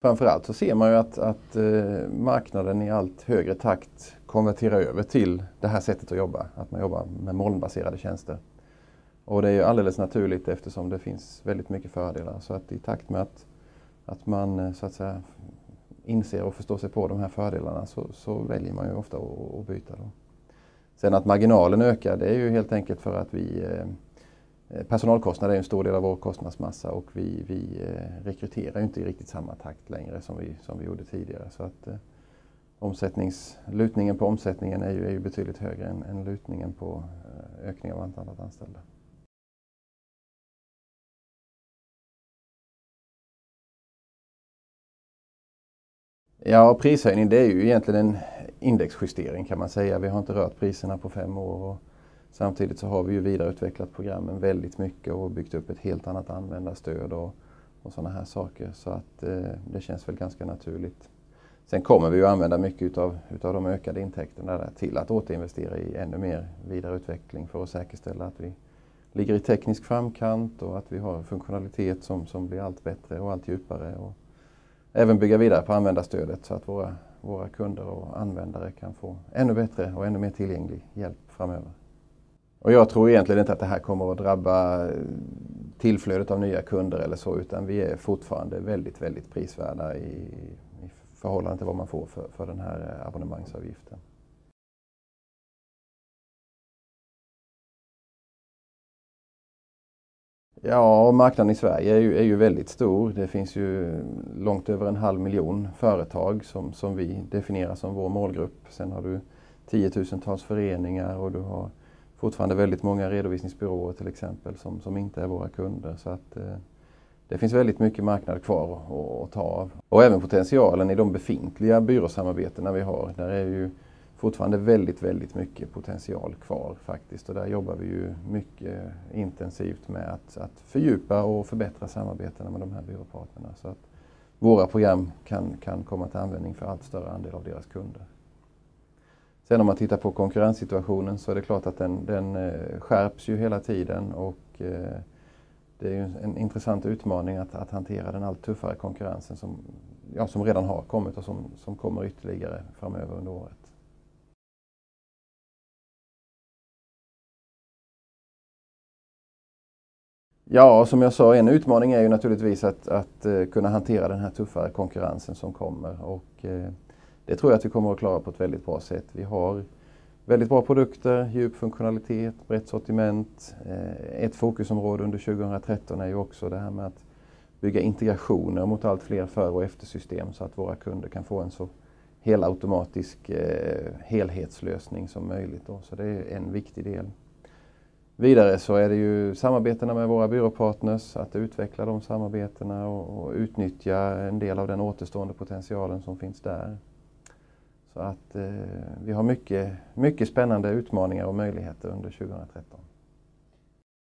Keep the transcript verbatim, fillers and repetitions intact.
Framförallt så ser man ju att, att eh, marknaden i allt högre takt konverterar över till det här sättet att jobba. Att man jobbar med molnbaserade tjänster. Och det är ju alldeles naturligt eftersom det finns väldigt mycket fördelar. Så att i takt med att, att man så att säga inser och förstår sig på de här fördelarna så, så väljer man ju ofta att, att byta. Då. Sen att marginalen ökar, det är ju helt enkelt för att vi eh, personalkostnader är en stor del av vår kostnadsmassa och vi, vi eh, rekryterar ju inte i riktigt samma takt längre som vi, som vi gjorde tidigare. Så att eh, omsättnings, lutningen på omsättningen är ju, är ju betydligt högre än, än lutningen på eh, ökning av antalet anställda. Ja, prishöjning det är ju egentligen en indexjustering kan man säga. Vi har inte rört priserna på fem år och samtidigt så har vi ju vidareutvecklat programmen väldigt mycket och byggt upp ett helt annat användarstöd och, och sådana här saker. Så att eh, det känns väl ganska naturligt. Sen kommer vi ju använda mycket utav, utav de ökade intäkterna där till att återinvestera i ännu mer vidareutveckling för att säkerställa att vi ligger i teknisk framkant och att vi har funktionalitet som, som blir allt bättre och allt djupare. Och även bygga vidare på användarstödet så att våra, våra kunder och användare kan få ännu bättre och ännu mer tillgänglig hjälp framöver. Och jag tror egentligen inte att det här kommer att drabba tillflödet av nya kunder eller så, utan vi är fortfarande väldigt, väldigt prisvärda i, i förhållande till vad man får för, för den här abonnemangsavgiften. Ja, marknaden i Sverige är ju, är ju väldigt stor. Det finns ju långt över en halv miljon företag som, som vi definierar som vår målgrupp. Sen har du tiotusentals föreningar och du har fortfarande väldigt många redovisningsbyråer till exempel som, som inte är våra kunder. Så att, eh, det finns väldigt mycket marknad kvar att, att ta av. Och även potentialen i de befintliga byråsamarbetena vi har. Där är ju fortfarande väldigt, väldigt mycket potential kvar faktiskt. Och där jobbar vi ju mycket intensivt med att, att fördjupa och förbättra samarbetena med de här byråpartnerna. Så att våra program kan, kan komma till användning för allt större andel av deras kunder. Sen om man tittar på konkurrenssituationen så är det klart att den, den skärps ju hela tiden och eh, det är ju en intressant utmaning att, att hantera den allt tuffare konkurrensen som, ja, som redan har kommit och som, som kommer ytterligare framöver under året. Ja, som jag sa, en utmaning är ju naturligtvis att, att uh, kunna hantera den här tuffare konkurrensen som kommer. Och, uh, det tror jag att vi kommer att klara på ett väldigt bra sätt. Vi har väldigt bra produkter, djup funktionalitet, brett sortiment. Uh, ett fokusområde under tjugohundratretton är ju också det här med att bygga integrationer mot allt fler för- och eftersystem så att våra kunder kan få en så helautomatisk uh, helhetslösning som möjligt. Då. Så det är en viktig del. Vidare så är det ju samarbetena med våra byråpartners, att utveckla de samarbetena och, och utnyttja en del av den återstående potentialen som finns där. Så att eh, vi har mycket, mycket spännande utmaningar och möjligheter under tjugohundratretton.